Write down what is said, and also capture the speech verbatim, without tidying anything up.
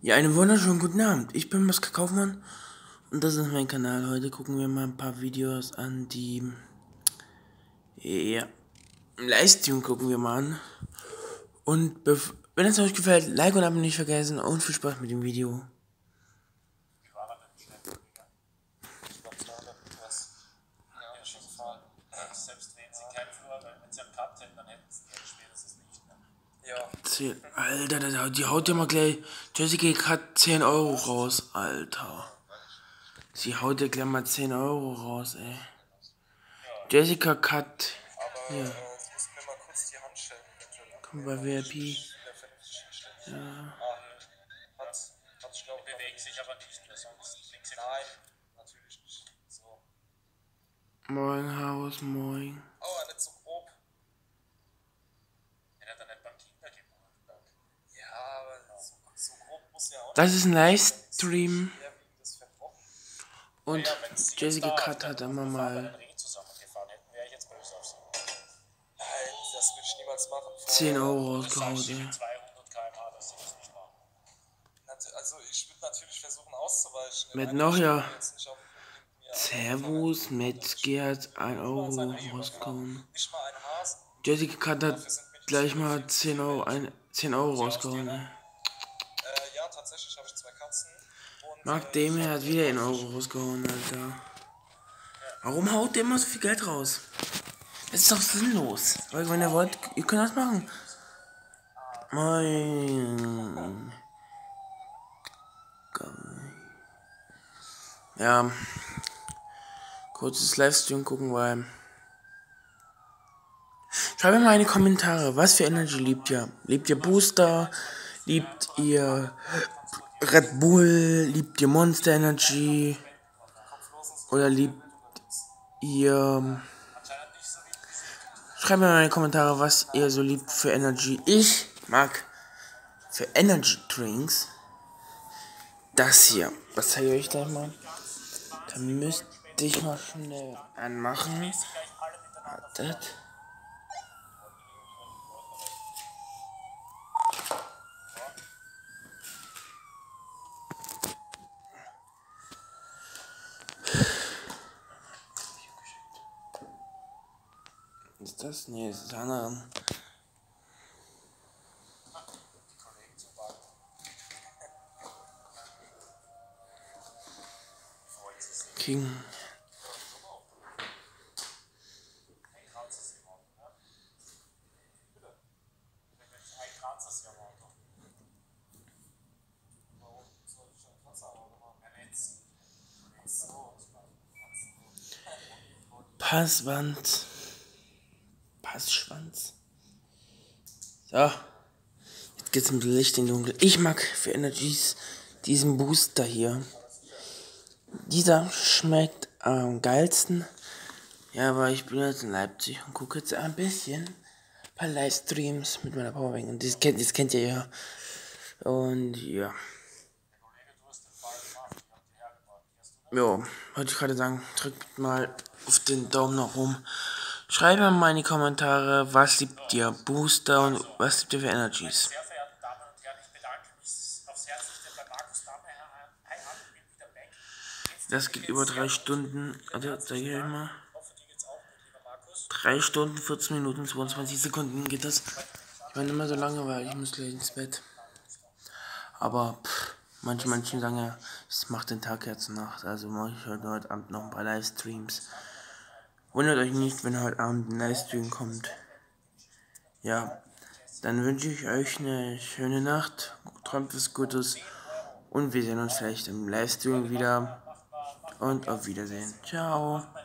Ja, einen wunderschönen guten Abend. Ich bin Mister Kaufmann und das ist mein Kanal. Heute gucken wir mal ein paar Videos an, die ja, im Livestream gucken wir mal an. Und wenn es euch gefällt, Like und Abo nicht vergessen und viel Spaß mit dem Video. Selbst wenn sie kein Flur, wenn sie einen Cut hätten, dann hätten sie Geld spätestens nicht mehr. Ja. Alter, die haut ja mal gleich. Jessica hat zehn Euro raus, Alter. Sie haut ja gleich mal zehn Euro raus, ey. Jessica Cut. Aber ja. äh, du musst mir mal kurz die Hand stellen. Komm bei V I P. Ja. Ah, hat, hat ich glaube, bewegt sich aber nicht mehr, sonst links im Nein, natürlich nicht. So. Moin, Haus, moin. Oh, nicht so grob. Den hat er nicht beim Kinder gemacht. Ja, aber so, so grob muss ja auch. Das ist ein Livestream. Und ja, Jessica Cut hat immer mal das würde ich niemals machen. zehn Euro rausgehauen, ey. Also ich würde natürlich versuchen auszuweichen. Mit noch ja Servus mit Gerd ein Euro rausgehauen. Jessica Cut hat gleich mal zehn Euro, ein, zehn Euro rausgehauen, ey. Äh, ja, tatsächlich habe ich zwei Katzen. Marc Demir hat wieder einen Euro rausgehauen, Alter. Warum haut der immer so viel Geld raus? Das ist doch sinnlos. Weil wenn ihr wollt, ihr könnt das machen. Mein. Ja. Kurzes Livestream gucken, weil. Schreibt mir mal in die Kommentare, was für Energy liebt ihr? Liebt ihr Booster? Liebt ihr Red Bull? Liebt ihr Monster Energy? Oder liebt ihr... Schreibt mir mal in die Kommentare, was ihr so liebt für Energy. Ich mag für Energy Drinks das hier. Was zeige ich euch gleich mal? Da müsste ich mal schnell anmachen. Wartet. Ist das? Nee, das ist andere. King. Passwand. Passschwanz. So. Jetzt geht's mit Licht in Dunkel. Ich mag für Energies diesen Booster hier. Dieser schmeckt am geilsten. Ja, aber ich bin jetzt in Leipzig und gucke jetzt ein bisschen ein paar Livestreams mit meiner Powerbank. Und das kennt, das kennt ihr ja. Und ja. Jo, wollte ich gerade sagen, drückt mal auf den Daumen nach oben. Schreibt mir mal in die Kommentare, was liebt ihr Booster und was liebt ihr für Energies. Das geht über drei Stunden. Also, zeige ich euch mal. drei Stunden, vierzehn Minuten, zweiundzwanzig Sekunden geht das. Ich meine immer so lange, weil ich muss gleich ins Bett. Aber pff, manche Menschen sagen ja, es macht den Tag ja zur Nacht. Also mache ich heute, heute Abend noch ein paar Livestreams. Wundert euch nicht, wenn heute Abend ein Livestream kommt. Ja, dann wünsche ich euch eine schöne Nacht. Träumt was Gutes. Und wir sehen uns vielleicht im Livestream wieder. Und auf Wiedersehen. Ciao.